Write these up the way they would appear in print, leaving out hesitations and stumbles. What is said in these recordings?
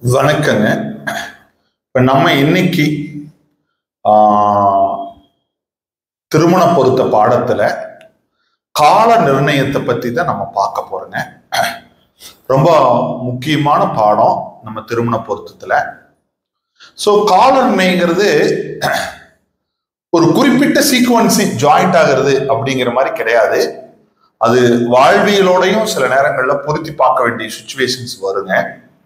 வணக்கங்க. இப்ப நம்ம இன்னைக்கு திருமண பொருத்த பாடத்துல கால நிர்ணயத்தை பத்தி தான் நம்ம பார்க்க போறோங்க. ரொம்ப முக்கியமான பாடம் நம்ம திருமண பொருத்தத்துல. சோ கால நிர்ணயங்கிறது ஒரு குறிப்பிட்ட சீக்வன்சி ஜாயிண்ட் ஆகிறது அப்படிங்கிற மாதிரி கிடையாது. அது வாழ்வியலோடையும் சில நேரங்கள்ல பொருத்தி பார்க்க வேண்டிய சுச்சுவேஷன்ஸ் வருங்க.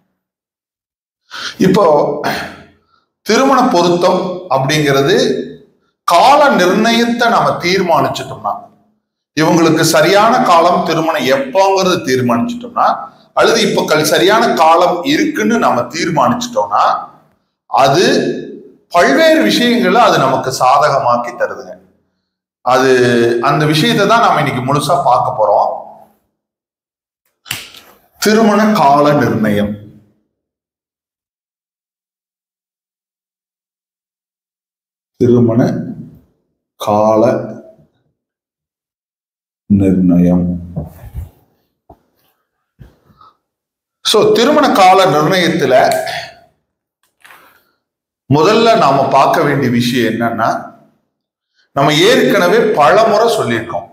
இப்போ திருமண பொருத்தம் அப்படிங்கிறது கால நிர்ணயத்தை நம்ம தீர்மானிச்சிட்டோம்னா, இவங்களுக்கு சரியான காலம் திருமணம் எப்போங்கிறது தீர்மானிச்சிட்டோம்னா, அல்லது இப்ப சரியான காலம் இருக்குன்னு நம்ம தீர்மானிச்சிட்டோம்னா, அது பல்வேறு விஷயங்களை அது நமக்கு சாதகமாக்கி தருதுங்க. அது அந்த விஷயத்தை தான் நாம இன்னைக்கு முழுசா பார்க்க போறோம். திருமண கால நிர்ணயம். திருமண கால நிர்ணயம். சோ திருமண கால நிர்ணயத்துல முதல்ல நாம பார்க்க வேண்டிய விஷயம் என்னன்னா, நம்ம ஏற்கனவே பலமுறை சொல்லியிருக்கோம்,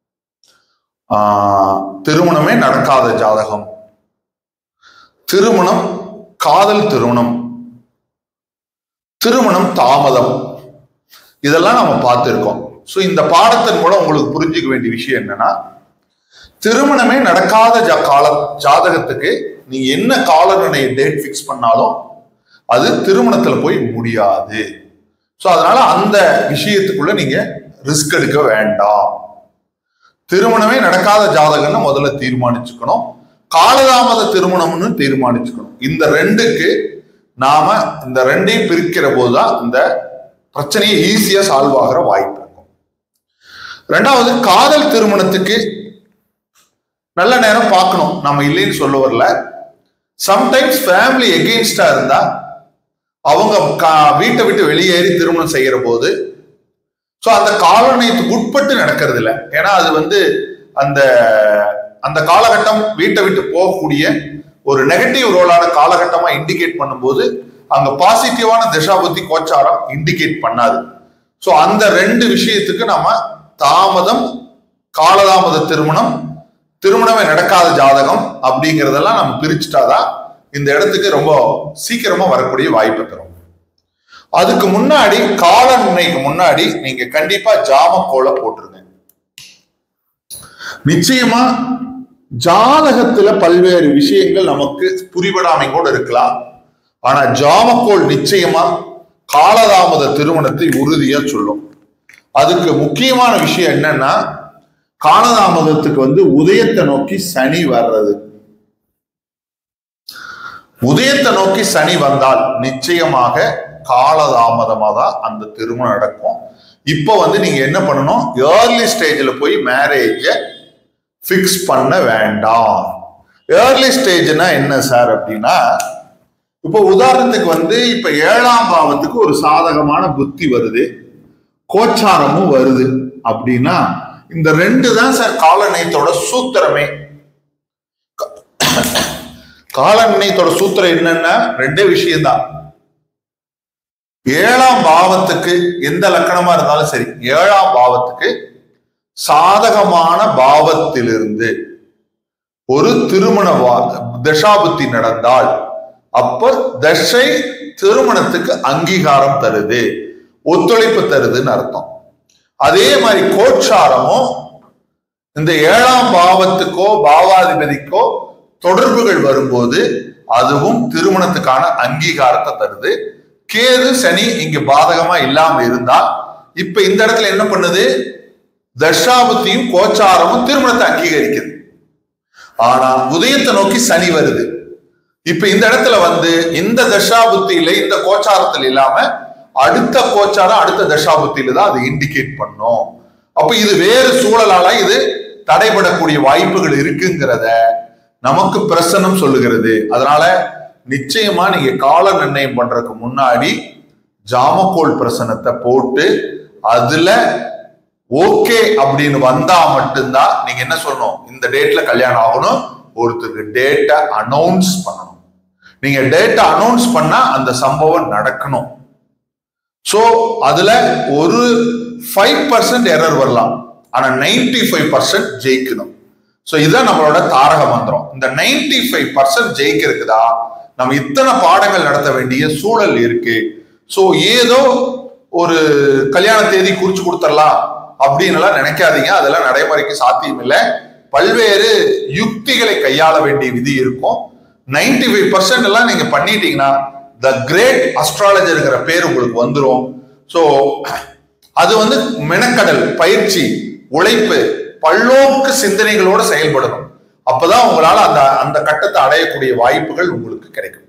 திருமணமே நடக்காத ஜாதகம், திருமணம் காதல் திருமணம், திருமணம் தாமதம், இதெல்லாம் நம்ம பார்த்திருக்கோம். சோ இந்த பாடத்தின் மூலம் உங்களுக்கு புரிஞ்சுக்க வேண்டிய விஷயம் என்னன்னா, திருமணமே நடக்காத ஜாதகத்துக்கு நீங்க என்ன கால நிர்ணய டேட் பிக்ஸ் பண்ணாலும் அது திருமணத்துல போய் முடியாது. சோ அதனால அந்த விஷயத்துக்குள்ள நீங்க ரிஸ்க் எடுக்க வேண்டாம். திருமணமே நடக்காத ஜாதகம்னு முதல்ல தீர்மானிச்சுக்கணும், காலதாமத திருமணம்னு தீர்மானிச்சுக்கணும். இந்த ரெண்டுக்கு நாம இந்த ரெண்டையும் பிரிக்கிற போதுதான் இந்த பிரச்சனையை ஈஸியா சால்வ் ஆகிற வாய்ப்பு இருக்கும். ரெண்டாவது, காதல் திருமணத்துக்கு நல்ல நேரம் பார்க்கணும், நம்ம இல்லைன்னு சொல்ல வரல. சம்டைம்ஸ் ஃபேமிலி எகெயின்ஸ்டா இருந்தா அவங்க வீட்டை விட்டு வெளியேறி திருமணம் செய்யற போது ஸோ அந்த காலநிலையத்துக்கு உட்பட்டு நடக்கிறது இல்லை. ஏன்னா அது அந்த அந்த காலகட்டம் வீட்டை விட்டு போகக்கூடிய ஒரு நெகட்டிவ் ரோலான காலகட்டமா இண்டிகேட் பண்ணும்போது அங்க பாசிட்டிவான திசாபுத்தி கோச்சாரம் இண்டிகேட் பண்ணாது. சோ அந்த ரெண்டு விஷயத்துக்கு நம்ம தாமதம், காலதாமத திருமணம், திருமணமே நடக்காத ஜாதகம் அப்படிங்கிறதெல்லாம் நம்ம பிரிச்சுட்டாதான் இந்த இடத்துக்கு ரொம்ப சீக்கிரமா வரக்கூடிய வாய்ப்பு தரும். அதுக்கு முன்னாடி, கால நிர்ணயிக்கு முன்னாடி நீங்க கண்டிப்பா ஜாமக்கோளை போட்டுருங்க. நிச்சயமா ஜாதகத்துல பல்வேறு விஷயங்கள் நமக்கு புரிபடாமை கூட இருக்கலாம். ஆனா ஜாமக்கோள் நிச்சயமா காலதாமத திருமணத்தை உறுதியா சொல்லும். அதுக்கு முக்கியமான விஷயம் என்னன்னா, காலதாமதத்துக்கு உதயத்தை நோக்கி சனி வர்றது. உதயத்தை நோக்கி சனி வந்தால் நிச்சயமாக காலதாமதமா தான் அந்த திருமணம் நடக்கும். இப்ப நீங்க என்ன பண்ணணும், ஏர்லி ஸ்டேஜ்ல போய் மேரேஜ பிக்ஸ் பண்ண வேண்டாம். ஏர்லி ஸ்டேஜ்னா என்ன சார் அப்படின்னா, இப்ப உதாரணத்துக்கு இப்ப 7ஆம் பாவத்துக்கு ஒரு சாதகமான புத்தி வருது, கோச்சாரமும் வருது அப்படின்னா இந்த ரெண்டு தான் சார் காலநிலையத்தோட சூத்திரமே. காலநிலையத்தோட சூத்திரம் என்னன்னா ரெண்டே விஷயம்தான். 7ஆம் பாவத்துக்கு எந்த லக்கணமா இருந்தாலும் சரி, 7ஆம் பாவத்துக்கு சாதகமான பாவத்திலிருந்து ஒரு திருமண தசாபுத்தி நடந்தால் அப்ப தசை திருமணத்துக்கு அங்கீகாரம் தருது, ஒத்துழைப்பு தருதுன்னு அர்த்தம். அதே மாதிரி கோச்சாரமும் இந்த 7ஆம் பாவத்துக்கோ பாவாதிபதிக்கோ தொடர்புகள் வரும்போது அதுவும் திருமணத்துக்கான அங்கீகாரத்தை தருது. கேது சனி இங்க பாதகமா இல்லாம இருந்தா இப்ப இந்த இடத்துல என்ன பண்ணுது, தசாபுத்தியும் கோச்சாரமும் திருமணத்தை அங்கீகரிக்குது. ஆனா உதயத்தை நோக்கி சனி வருது. இப்ப இந்த இடத்துல இந்த தசாபுத்தியில இந்த கோச்சாரத்தில் இல்லாம அடுத்த கோச்சாரம் அடுத்த தசாபுத்தியில தான் அது இண்டிகேட் பண்ணும். அப்ப இது வேறு சூழலால இது தடைபடக்கூடிய வாய்ப்புகள் இருக்குங்கிறத நமக்கு பிரசனம் சொல்லுகிறது. அதனால நிச்சயமா நீங்க கால நிர்ணயம் பண்றதுக்கு முன்னாடி ஜாமக்கோள் பிரசனத்தை போட்டு அதுல ஓகே அப்படின்னு வந்தா மட்டும்தான் நீங்க என்ன சொல்லணும், இந்த டேட்ல கல்யாணம் ஆகணும், ஒருத்தருக்கு டேட்டை அனௌன்ஸ் பண்ணணும். நீங்க டேட்டா அனௌன்ஸ் பண்ணா அந்த சம்பவம் நடக்கணும். சோ அதுல ஒரு 5% எரர் வரலாம், ஆனா 95% ஜெயிக்கணும். சோ இதுதான் நம்மளோட தாரக மந்திரம். இந்த 95% ஜெயிக்கிறதுக்குதா நம்ம இத்தனை பாடங்கள் நடத்த வேண்டிய சூழல் இருக்கு. சோ ஏதோ ஒரு கல்யாண தேதி குறிச்சு கொடுத்துடலாம் அப்படின்னு எல்லாம் நினைக்காதீங்க. அதெல்லாம் நடைமுறைக்கு சாத்தியம் இல்லை. பல்வேறு யுக்திகளை கையாள வேண்டிய விதி இருக்கும். 95% எல்லாம் நீங்க பண்ணிட்டீங்கன்னா த கிரேட் அஸ்ட்ராலஜர்ங்கிற பேர் உங்களுக்கு வந்துடும். சோ அது வந்து மெனக்கடல், பயிற்சி, உழைப்பு, பல்நோக்கு சிந்தனைகளோட செயல்படணும். அப்பதான் உங்களால அந்த கட்டத்தை அடையக்கூடிய வாய்ப்புகள் உங்களுக்கு கிடைக்கும்.